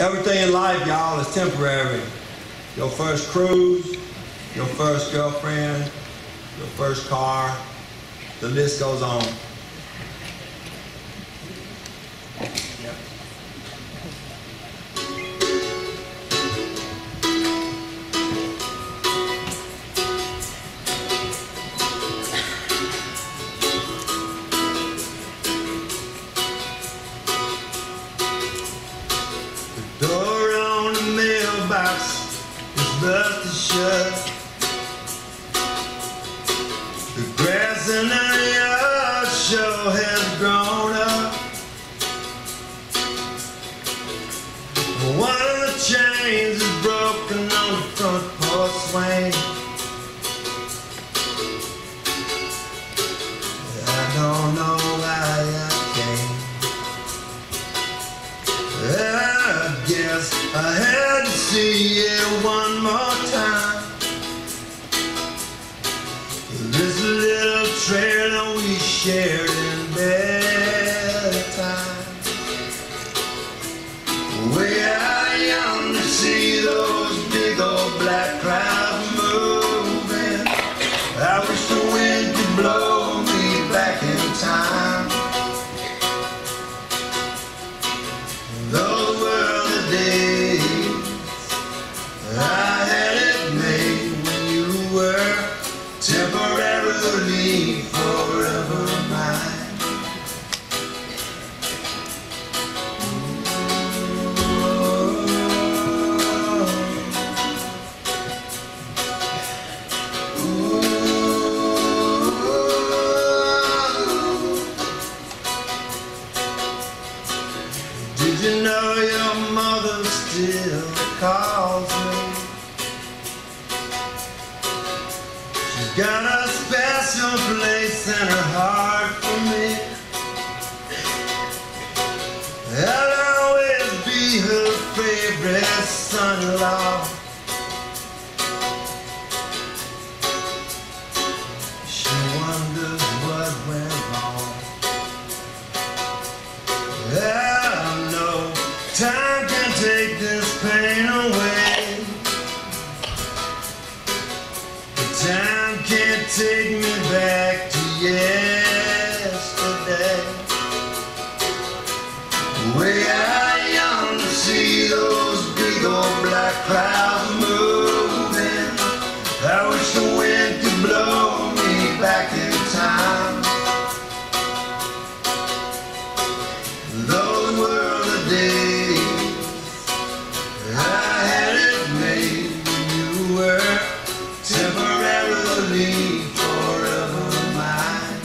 Everything in life, y'all, is temporary. Your first cruise, your first girlfriend, your first car, the list goes on. The door on the mailbox is busted shut. The grass in the yard sure has grown up. One of the chains is broken on the front porch swing. I don't know why I came. I guess I had to see you one more time. This little trailer we shared in better times. We are young to see those big old black clouds moving. I wish the wind could blow me back in time. Those were the days I had it made when you were temporarily forever mine. Did you know your mother still calls me? She's got a special place in her heart for me. I'll always be her favorite son-in-law. She wonders what went wrong. I know time can take this pain away, but time can't take me back to yesterday. We are young to see those big old black clouds moving. I wish the wind could blow me back in time. Those were the days I had it made when you were temporarily forever mine.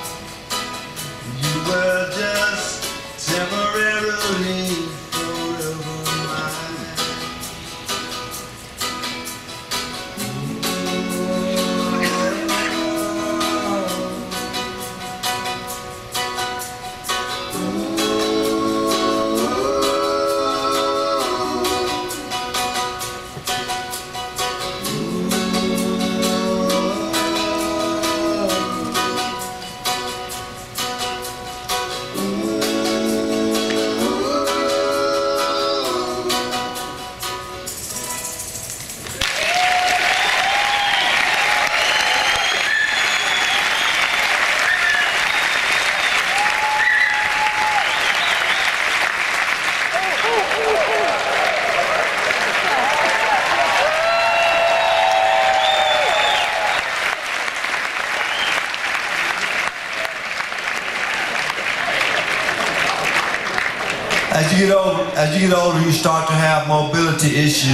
You were just temporarily forever mine. As you get older, you start to have mobility issues.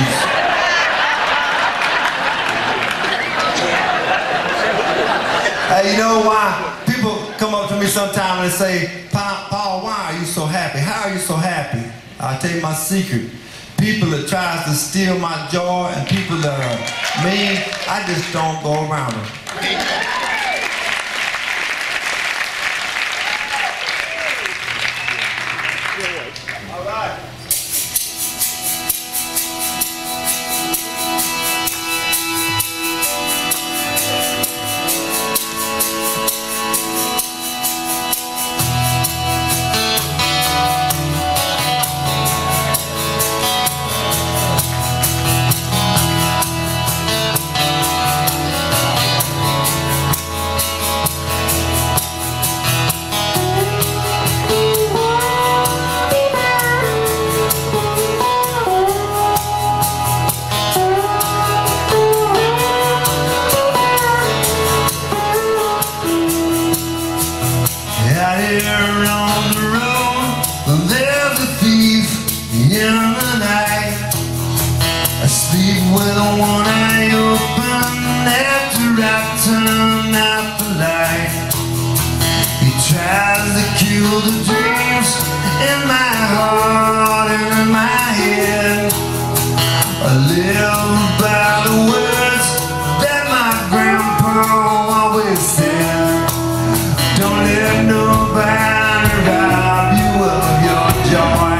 Hey, you know why? People come up to me sometime and they say, Paul, why are you so happy? How are you so happy? I'll tell you my secret. People that tries to steal my joy and people that are mean, I just don't go around them. All right. in the night. I sleep with one eye open after I turn out the light. He tries to kill the dreams in my heart and in my head. I live by the words that my grandpa always said. Don't let nobody rob you of your joy.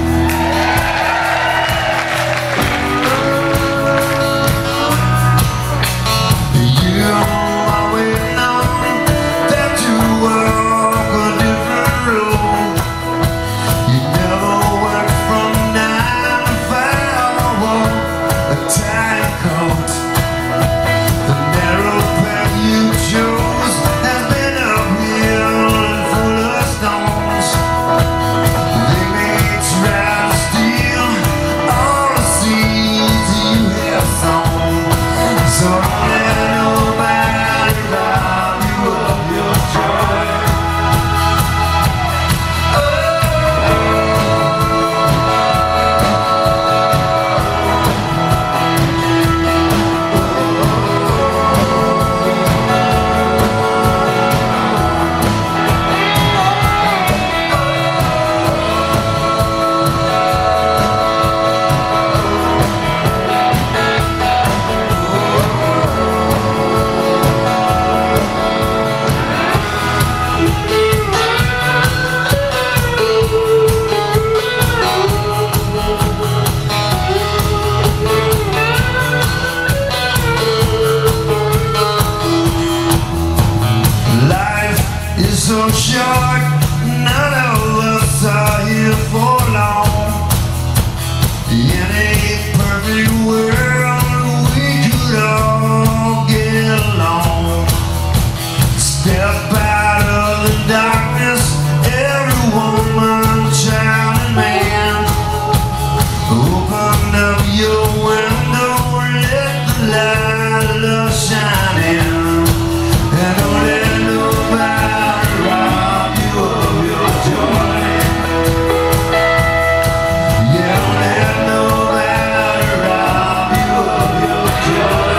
You always know that you walk a different road. You never work from 9 to 5 or walk a tight coat. The narrow path you chose has been uphill and full of stones. They may try to steal all the seeds you have sown. So don't let nobody rob you of your joy. Life is so short, none of us are here for long. In a perfect world, we could all get along. Step out of the darkness, every woman, child and man. Open up your window, let the light of love shine in. And don't let nobody rob you of your joy. Yeah, don't let nobody rob you of your joy.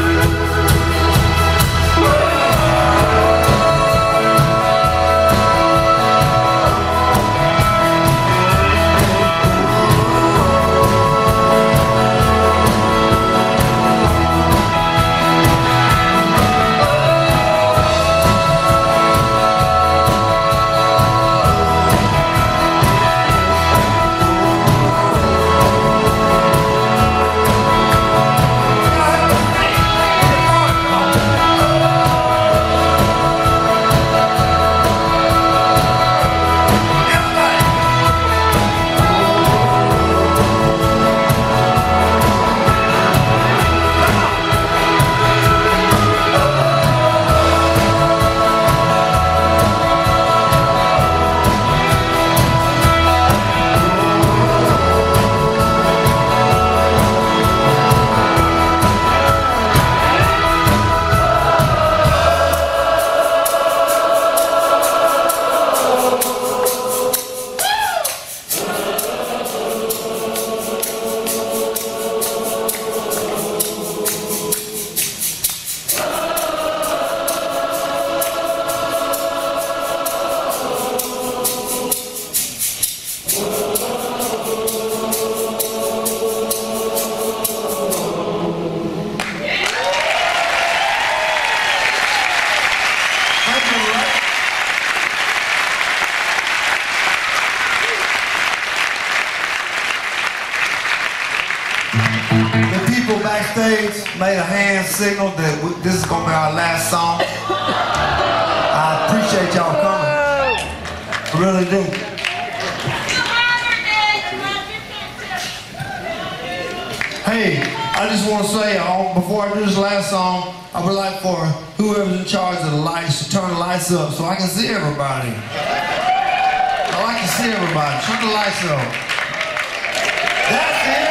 The people backstage made a hand signal that this is going to be our last song. I appreciate y'all coming. I really do. Hey, I just want to say, before I do this last song, I would like for whoever's in charge of the lights to turn the lights up so I can see everybody. I like to see everybody. Turn the lights up. That's it.